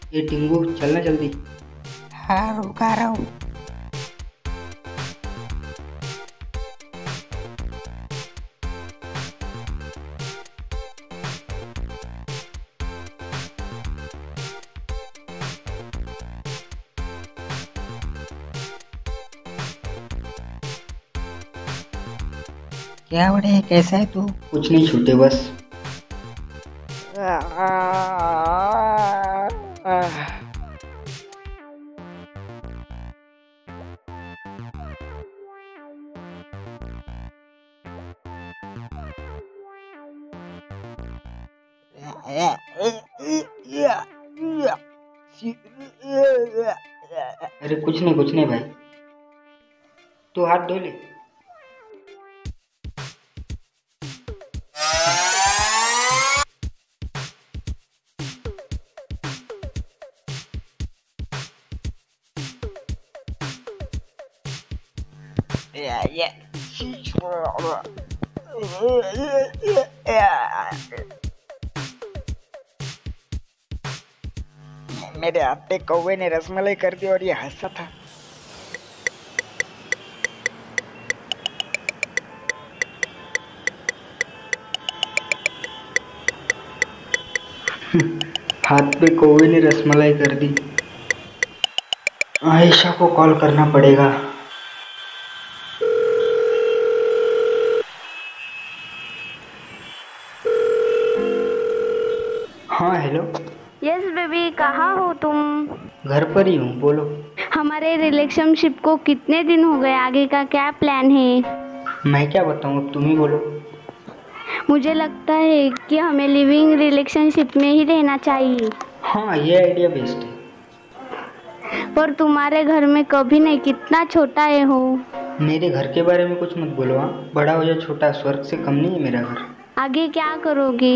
ये टिंगू चलना जल्दी। हाँ रुका रहा हूँ। क्या बड़े कैसा है तू? कुछ नहीं छूटे बस। अरे कुछ नहीं भाई, तू हाथ धो ले। मेरे हाथ पे कौवे ने रसमलाई कर दी और ये हंसा था। हाथ पे कौवे ने रसमलाई कर दी। आयशा को कॉल करना पड़ेगा। हाँ हेलो। यस बेबी, कहाँ हो तुम? घर पर ही हूँ, बोलो। हमारे रिलेशनशिप को कितने दिन हो गए, आगे का क्या प्लान है? मैं क्या बताऊँ, अब तुम ही बोलो। मुझे लगता है कि हमें लिविंग रिलेशनशिप में ही रहना चाहिए। हाँ ये आइडिया बेस्ट है। पर तुम्हारे घर में कभी नहीं, कितना छोटा है हो। मेरे घर के बारे में कुछ मत बोलो। हाँ बड़ा हो या छोटा, स्वर्ग से कम नहीं है मेरा घर। आगे क्या करोगे?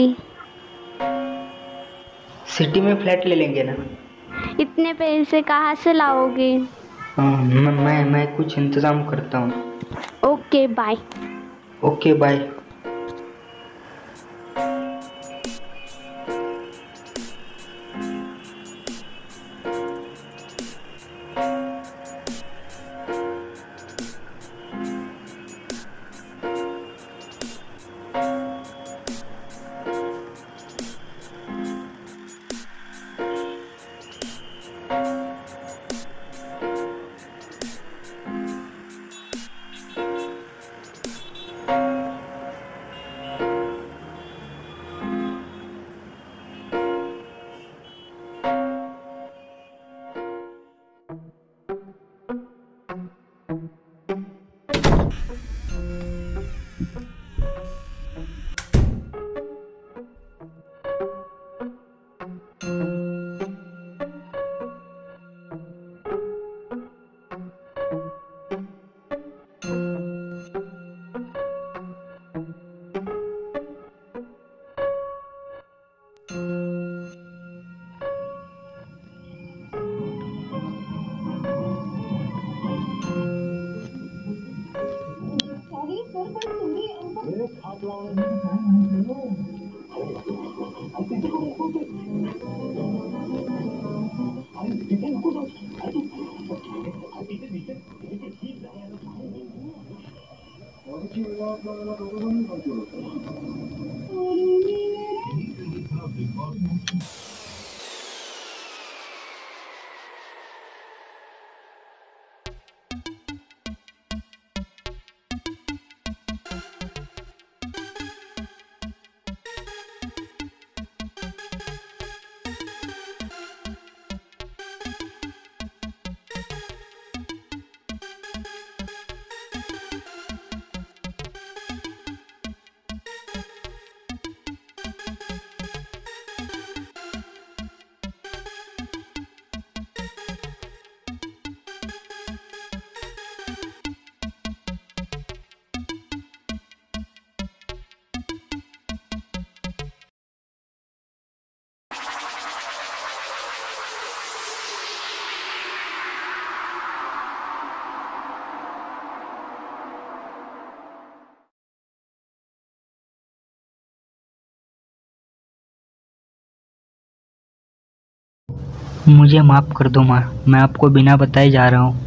सिटी में फ्लैट ले लेंगे ना। इतने पैसे कहाँ से लाओगे? हाँ मैं कुछ इंतजाम करता हूँ। Okay bye. Okay bye. मुझे माफ़ कर दो माँ, मैं आपको बिना बताए जा रहा हूँ।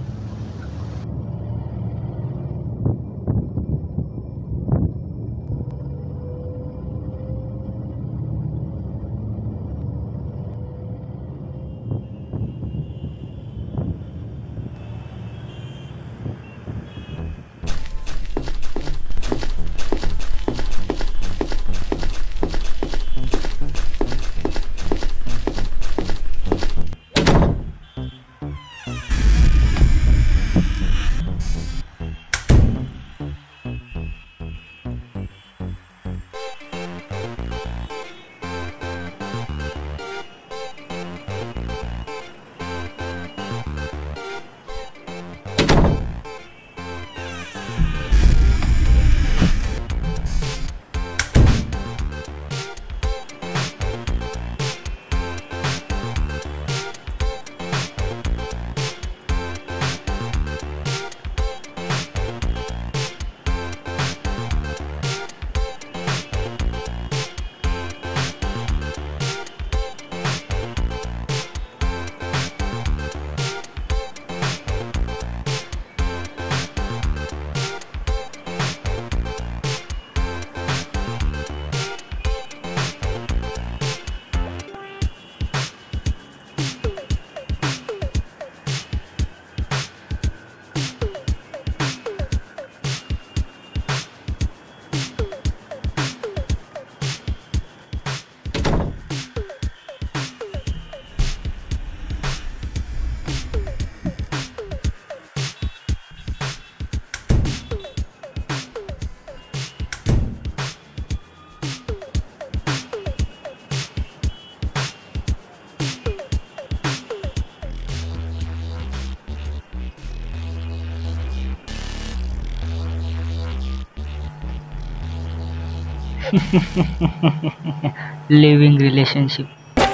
Living relationship.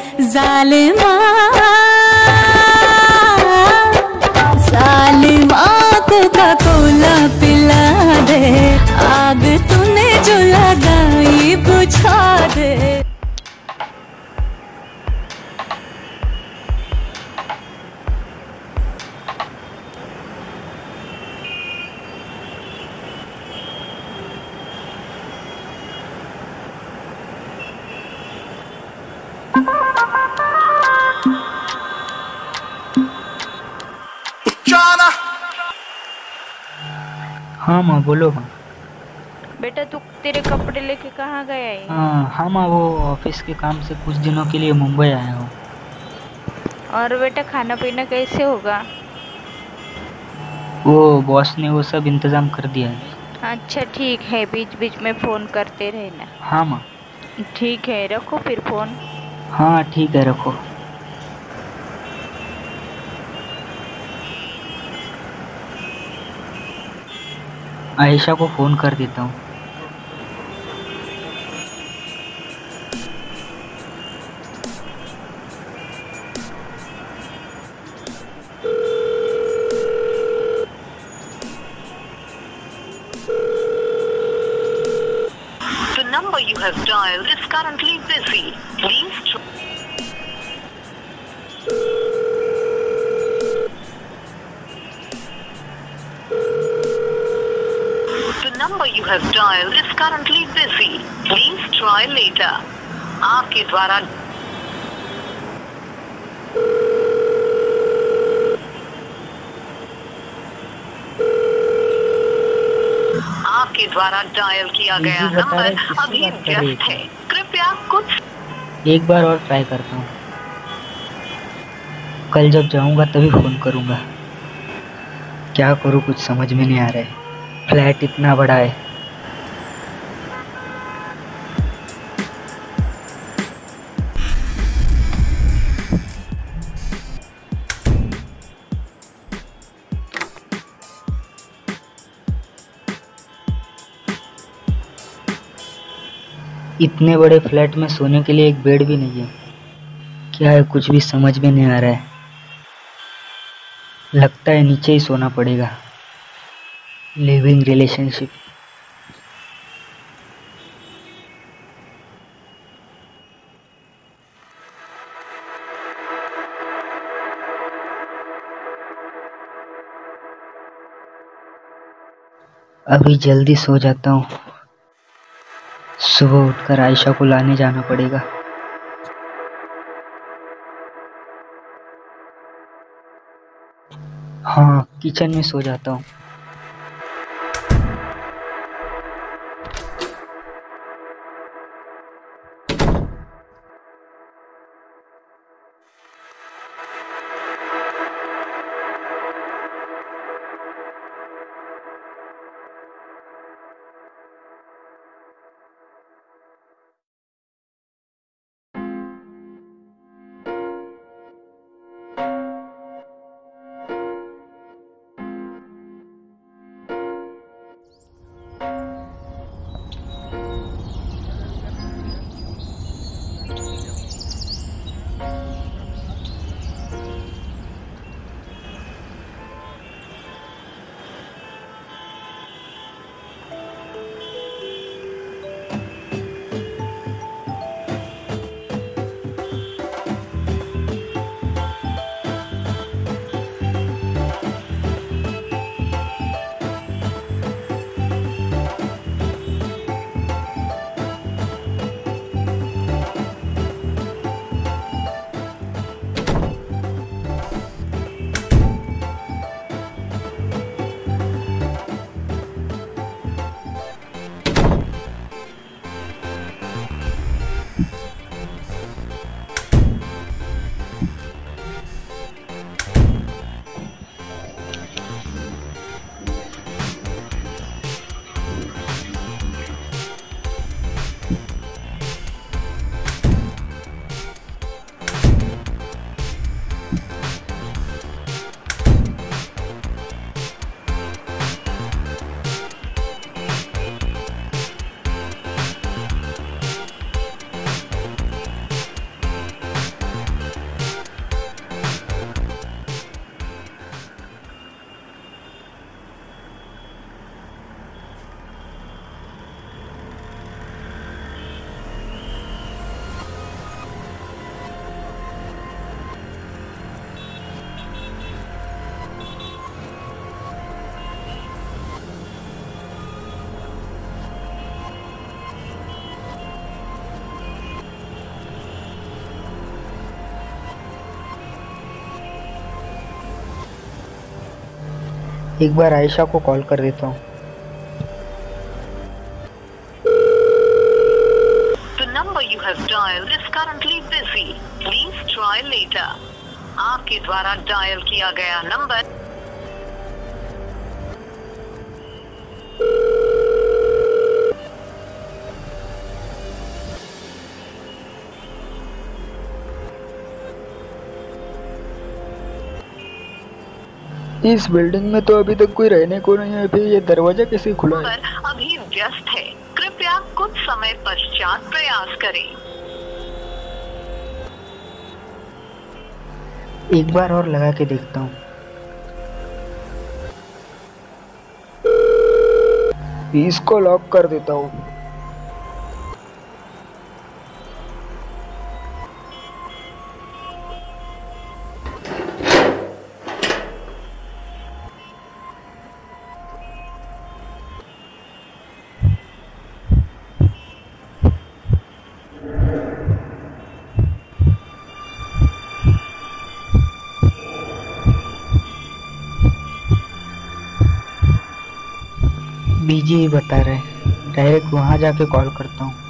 जालिमा जालिमा कोका कोला पिला दे, आग तूने जो लगाई बुझा दे। हाँ माँ, बोलो माँ। बेटा तू तेरे कपड़े लेके कहाँ गया है? हाँ माँ, वो ऑफिस के काम से कुछ दिनों के लिए मुंबई आया हूँ। और बेटा खाना पीना कैसे होगा? वो बॉस ने वो सब इंतज़ाम कर दिया है। अच्छा ठीक है, बीच बीच में फ़ोन करते रहना। हाँ माँ। ठीक है, रखो फिर फ़ोन। हाँ ठीक है, रखो। आयशा को फ़ोन कर देता हूँ। The number you have dialed is currently busy. Please try. The number you have dialed is currently busy. Please try later. आपके द्वारा आपके द्वारा डायल किया गया बिजी बता रहे, नंबर किससे अभी बात कर रही व्यस्त है? है। कृपया कुछ एक बार और ट्राई करता हूँ। कल जब जाऊँगा तभी फ़ोन करूँगा। क्या करूँ, कुछ समझ में नहीं आ रहा है। फ्लैट इतना बड़ा है। इतने बड़े फ्लैट में सोने के लिए एक बेड भी नहीं है। क्या है, कुछ भी समझ में नहीं आ रहा है। लगता है नीचे ही सोना पड़ेगा। Living relationship. अभी जल्दी सो जाता हूँ, सुबह उठकर आयशा को लाने जाना पड़ेगा। हाँ, किचन में सो जाता हूँ। एक बार आयशा को कॉल कर देता हूँ। The number you have dialed is currently busy. Please try later. आपके द्वारा डायल किया गया नंबर इस बिल्डिंग में तो अभी तक कोई रहने को नहीं है, फिर ये दरवाजा कैसे खुला है? अभी व्यस्त है। कृपया कुछ समय पश्चात प्रयास करें। एक बार और लगा के देखता हूँ। इसको लॉक कर देता हूँ। बिजी ही बता रहे, डायरेक्ट वहां जाके कॉल करता हूँ।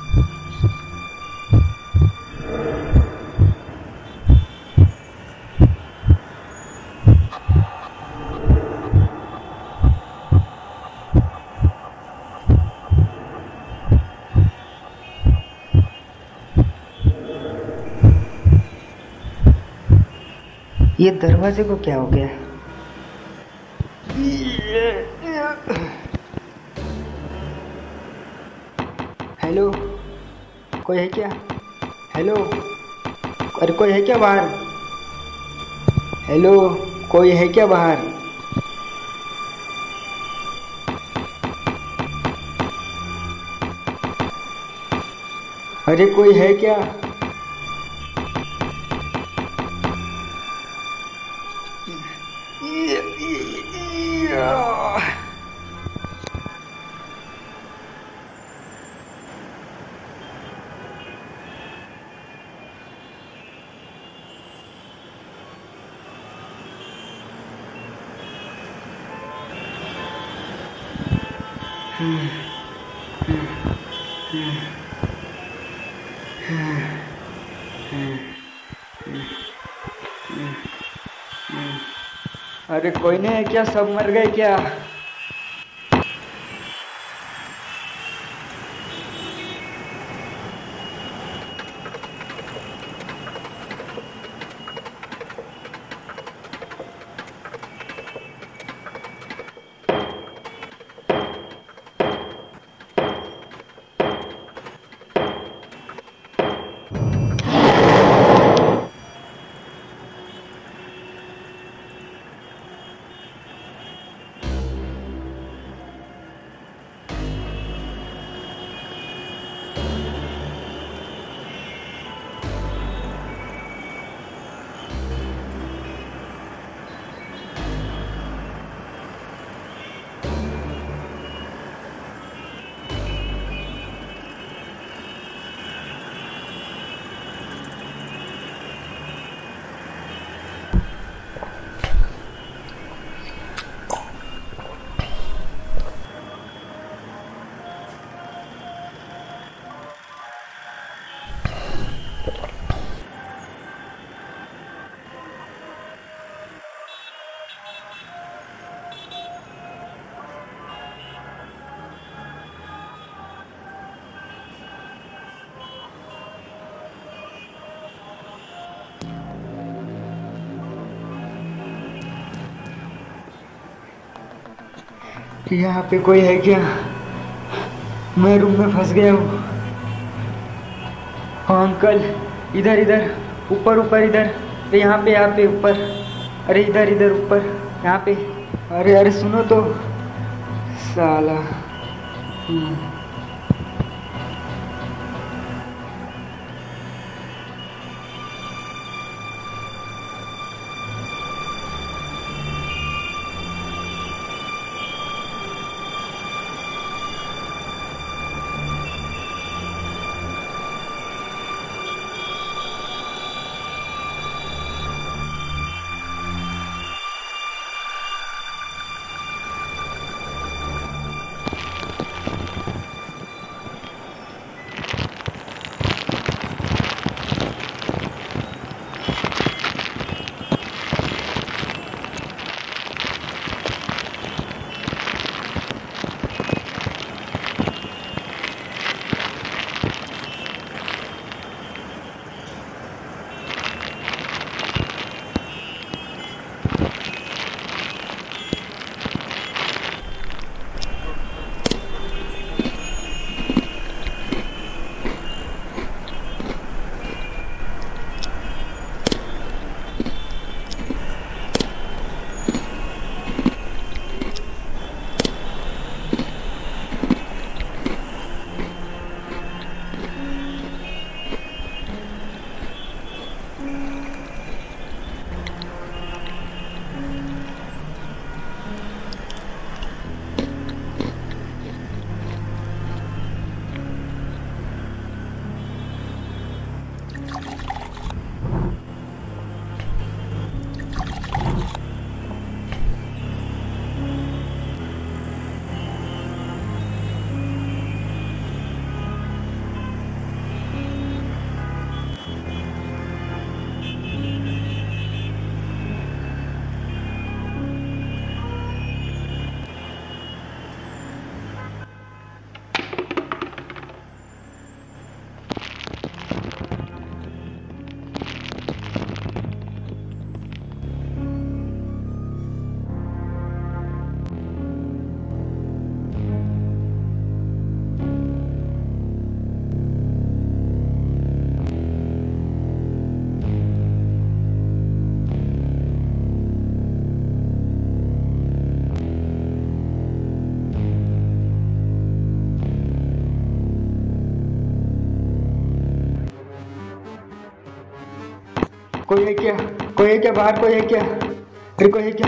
ये दरवाजे को क्या हो गया? हेलो, कोई है क्या? हेलो, अरे कोई है क्या बाहर? हेलो, कोई है क्या बाहर? अरे कोई है क्या? अरे कोई नहीं है क्या? सब मर गए क्या? यहाँ पे कोई है क्या? मैं रूम में फंस गया हूँ। हाँ अंकल, इधर इधर, ऊपर ऊपर इधर, अरे यहाँ पे ऊपर, अरे इधर इधर ऊपर, यहाँ पे। अरे अरे सुनो तो साला। कोई है क्या? कोई है क्या बाहर? कोई है क्या? अरे कोई है क्या?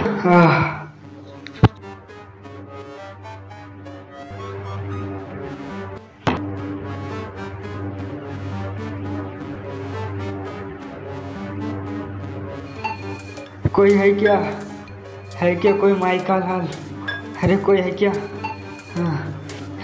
कोई है क्या? है क्या कोई? माई का लाल, अरे कोई है क्या?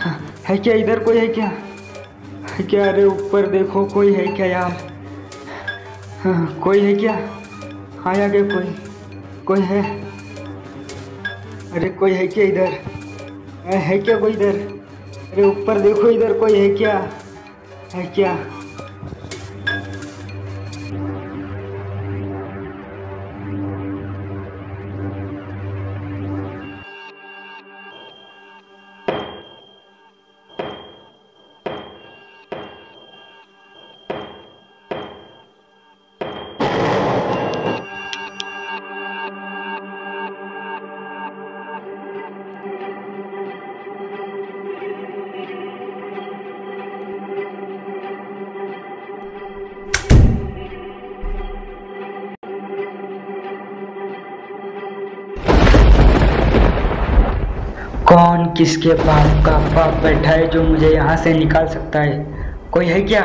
है क्या? इधर कोई है क्या? है क्या? अरे ऊपर देखो, कोई है क्या यार? हाँ, कोई है क्या? हाँ आ गया कोई। कोई है? अरे कोई है क्या इधर? है क्या कोई इधर? अरे ऊपर देखो, इधर कोई है क्या? है क्या? कौन किसके बाप का बाप बैठा है जो मुझे यहाँ से निकाल सकता है? कोई है क्या?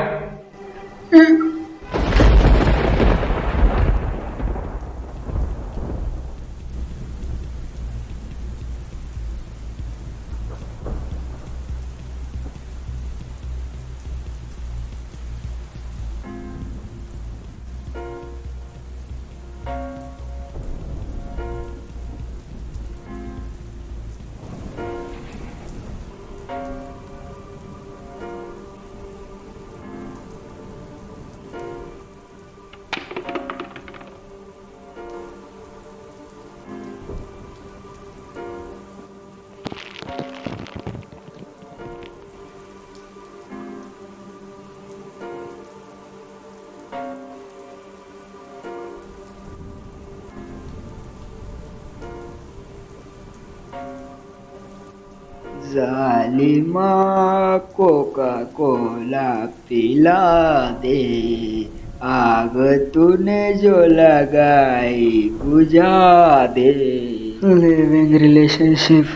जालिमा कोका कोला पिला दे, आग तूने जो लगाई बुझा दे। Living relationship.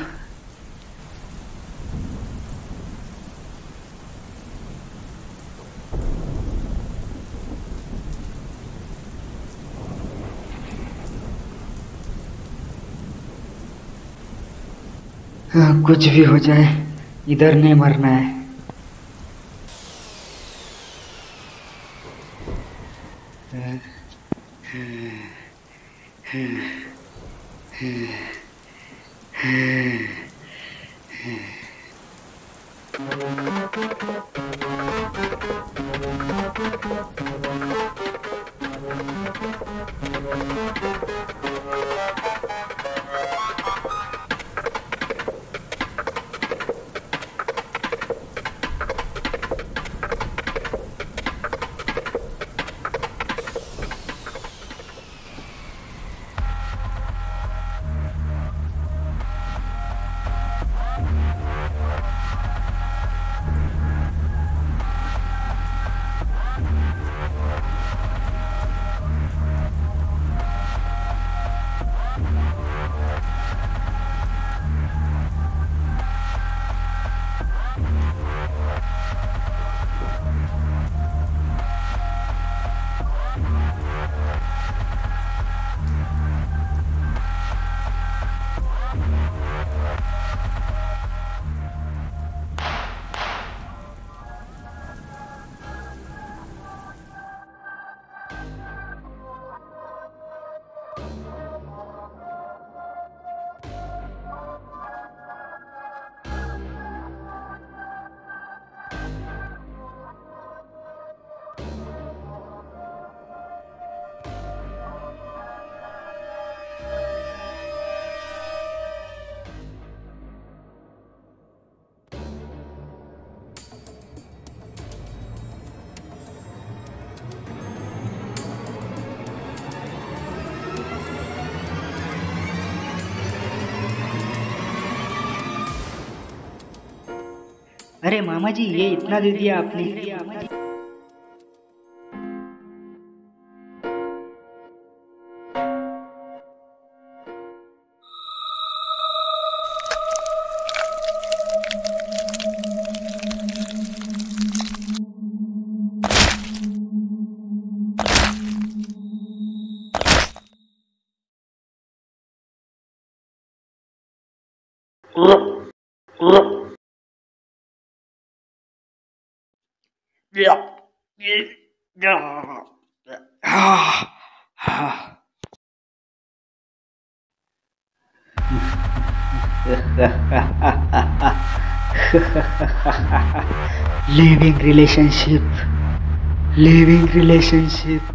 कुछ भी हो जाए, इधर नहीं मरना है। अरे मामा जी, ये इतना दे दिया आपने। Living relationship, living relationship.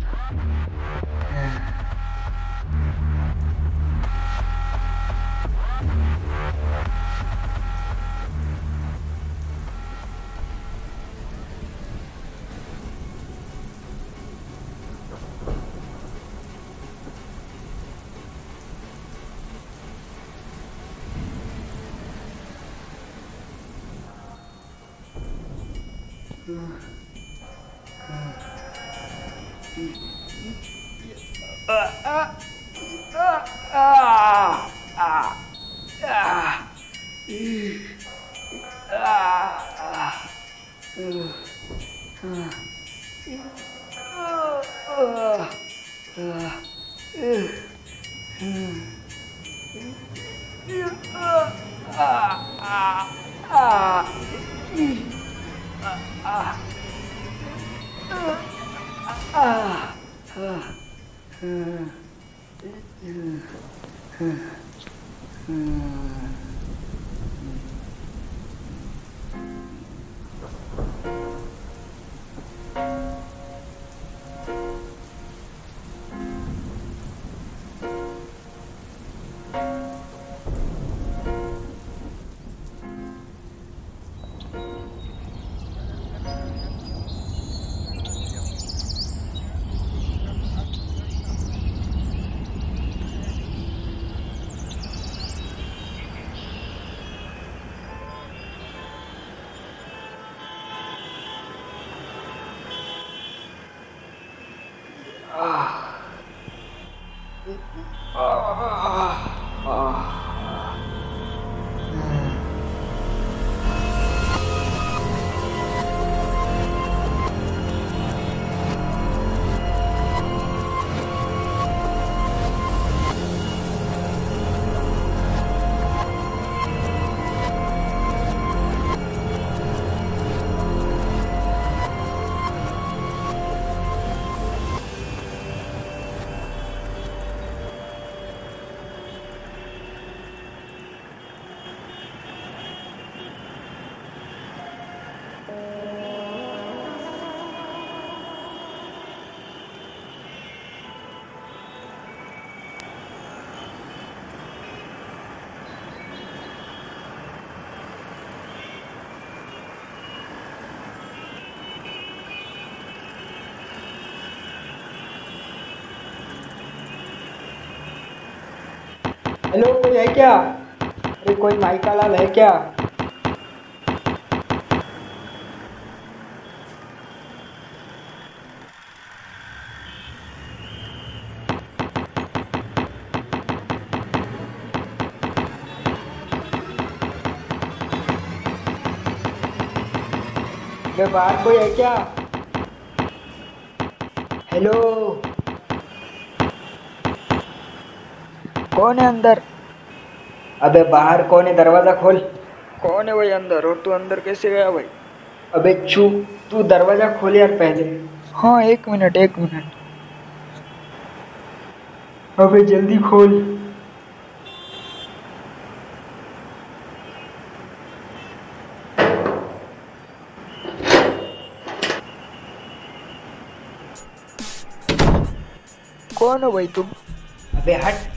Hello, कोई है क्या? अरे कोई माइका लाल है क्या? अबे बाहर कोई है क्या? हेलो, कौन है अंदर? अबे बाहर कौन है? दरवाजा खोल। कौन है वही अंदर? और तू अंदर कैसे गया भाई? अबे चुप, तू दरवाजा खोल यार पहले। हाँ, एक मिनट एक मिनट। अबे जल्दी खोल। कौन हो भाई तुम? अबे हट।